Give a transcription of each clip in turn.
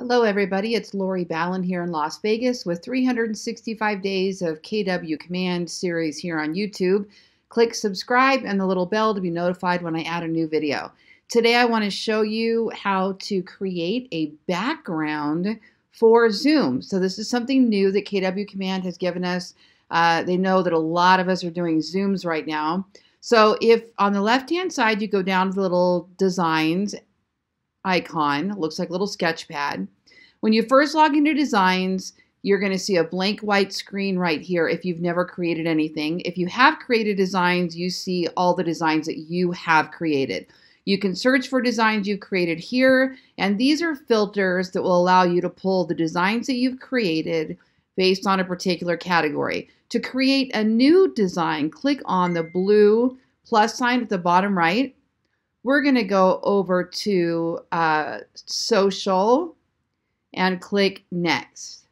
Hello, everybody. It's Lori Ballen here in Las Vegas with 365 days of KW Command series here on YouTube. Click subscribe and the little bell to be notified when I add a new video. Today, I want to show you how to create a background for Zoom. So this is something new that KW Command has given us. They know that a lot of us are doing Zooms right now. So if on the left-hand side, you go down to the little designs icon, it looks like a little sketch pad. When you first log into Designs, you're going to see a blank white screen right here if you've never created anything. If you have created designs, you see all the designs that you have created. You can search for designs you've created here, and these are filters that will allow you to pull the designs that you've created based on a particular category. To create a new design, click on the blue plus sign at the bottom right. We're going to go over to social and click next.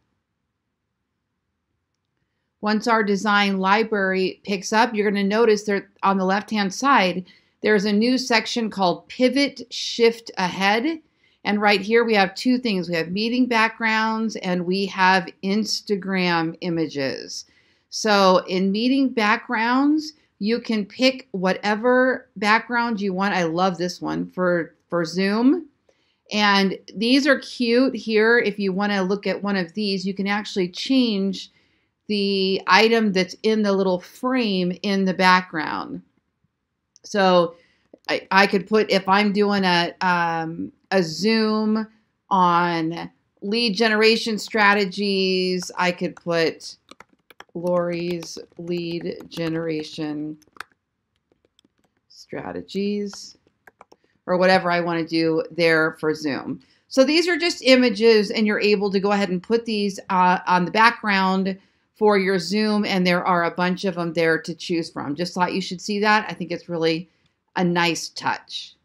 Once our design library picks up, you're going to notice there on the left-hand side, there's a new section called Pivot Shift Ahead. And right here we have two things. We have meeting backgrounds and we have Instagram images. So in meeting backgrounds, you can pick whatever background you want. I love this one for Zoom. And these are cute here. If you want to look at one of these, you can actually change the item that's in the little frame in the background. So I could put, if I'm doing a Zoom on lead generation strategies, I could put Lori's lead generation strategies, or whatever I want to do there for Zoom. So these are just images, and you're able to go ahead and put these on the background for your Zoom, and there are a bunch of them there to choose from. Just thought you should see that. I think it's really a nice touch.